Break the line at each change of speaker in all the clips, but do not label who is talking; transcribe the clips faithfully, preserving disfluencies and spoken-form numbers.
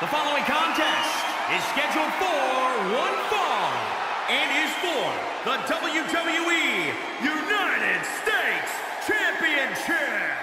The following contest is scheduled for one fall and is for the W W E United States Championship.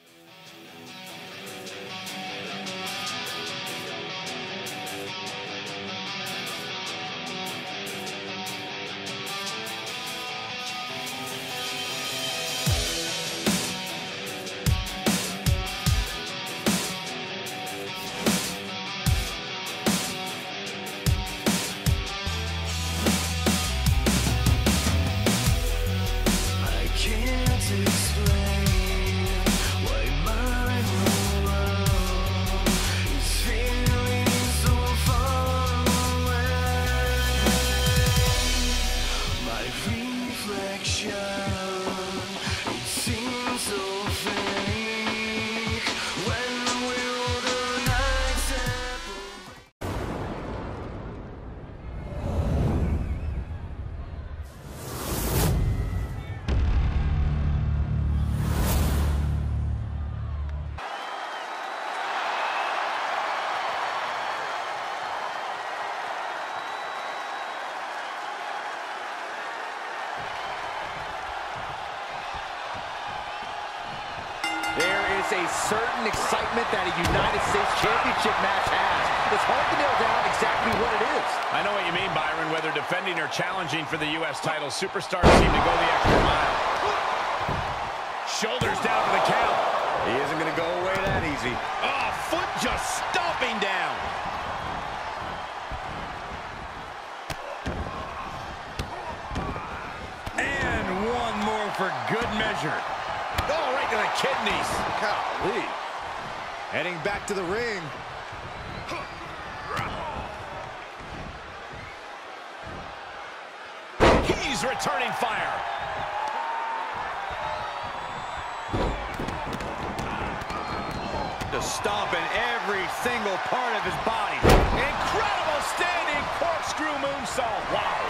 There is a certain excitement that a United States Championship match has. It's hard to nail down exactly what it is.
I know what you mean, Byron. Whether defending or challenging for the U S title, superstars seem to go the extra mile. Shoulders down for the count.
He isn't going to go away that easy.
Oh, foot just stomping down. And one more for good measure. Oh, right to the kidneys.
Golly. Heading back to the ring.
He's returning fire.
Just stomping every single part of his body.
Incredible standing corkscrew moonsault. Wow.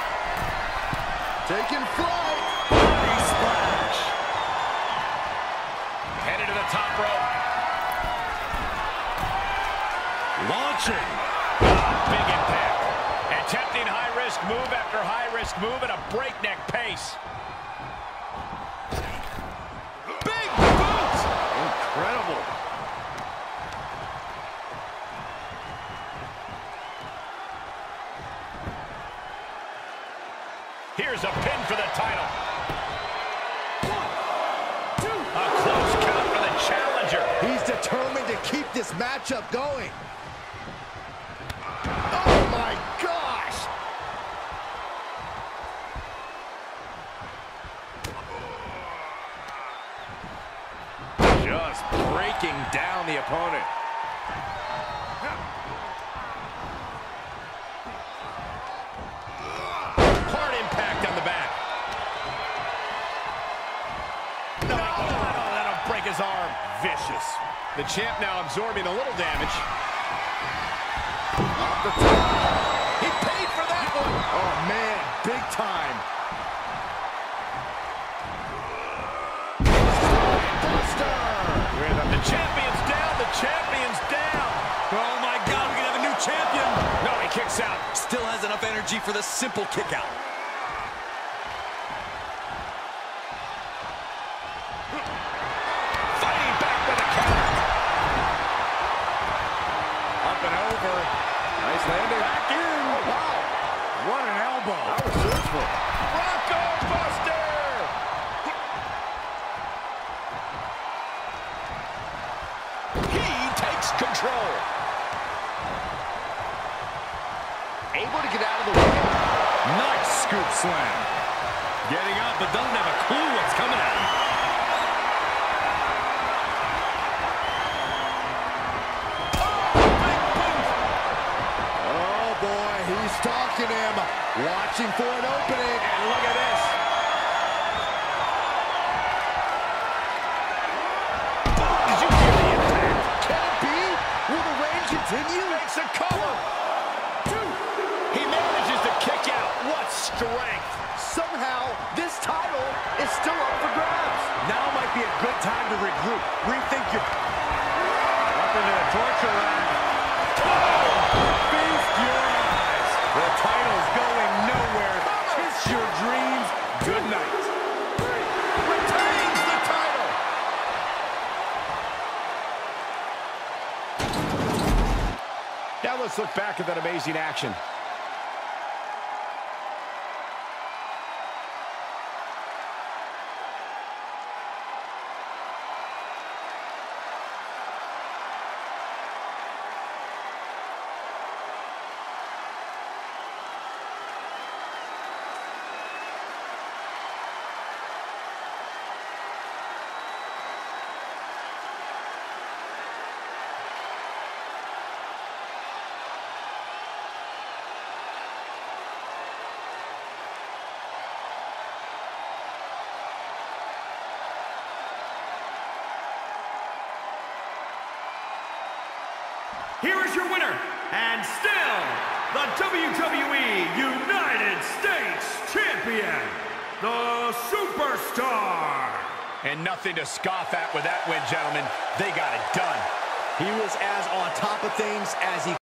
Taking flight.
Body splash. Headed to the top rope. Launching. Big impact. Attempting high-risk move after high-risk move at a breakneck pace. Big boot!
Incredible.
Here's a pin for the title. One, two. A close count for the challenger.
He's determined to keep this matchup going. Oh, my gosh.
Just breaking down the opponent. Hard impact on the back. No, oh, that'll break his arm. Vicious. The champ now absorbing a little damage.
Off the top.
He paid for that one.
Oh, man, big time. Buster.
The champion's down. The champion's down. Oh, my God, we can have a new champion. No, he kicks out.
Still has enough energy for the simple kick out.
Fighting back with a counter.
Up and over. Nice landing.
Back in.
Oh, wow. What an elbow. That was forceful.
Bronco Buster. He takes control.
Able to get out of the way.
Nice scoop slam. Getting up, but doesn't have a clue what's coming at him.
Oh, boy, he's stalking him. Watching for an opening.
And look at this. Did you hear the impact?
Can it be? Will the reign continue?
Makes a cover. Two. He manages to kick out. What strength.
Somehow, this title is still up for grabs. Now might be a good time to regroup. Rethink your...
Up into the torture rack. let's look back at that amazing action.
Here is your winner, and still the W W E United States Champion, the Superstar.
And nothing to scoff at with that win, gentlemen. They got it done.
He was as on top of things as he